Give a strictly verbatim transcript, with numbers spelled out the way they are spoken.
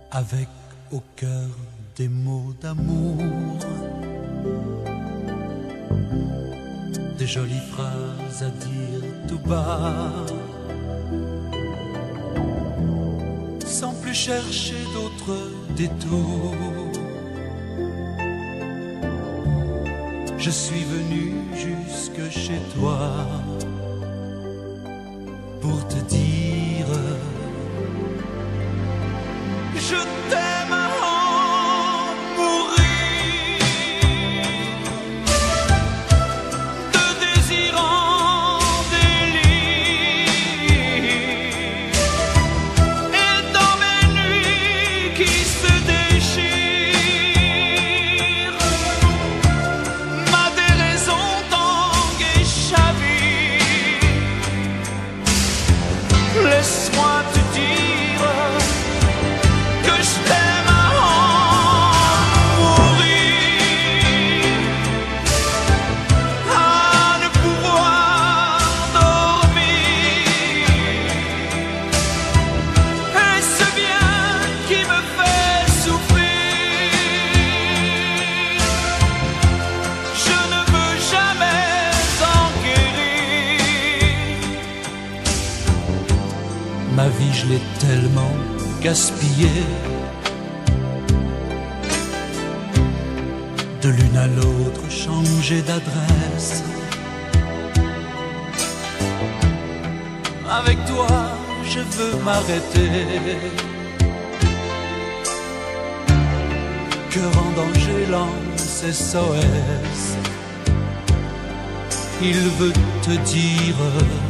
avec au cœur des mots d'amour, des jolies phrases à dire tout bas, sans plus chercher d'autres détours. Je suis venu jusque chez toi pour te dire je t'aime à en mourir, de désir en délire, et dans mes nuits qui se déchirent, ma déraison tangue et chavire. Laisse-moi te dire que je t'aime à en mourir, à ne pouvoir dormir, et ce bien qui me fait souffrir, je ne veux jamais en guérir. Ma vie je l'ai tellement gaspillée, de l'une à l'autre changer d'adresse. Avec toi je veux m'arrêter, cœur en danger lance S O S. Il veut te dire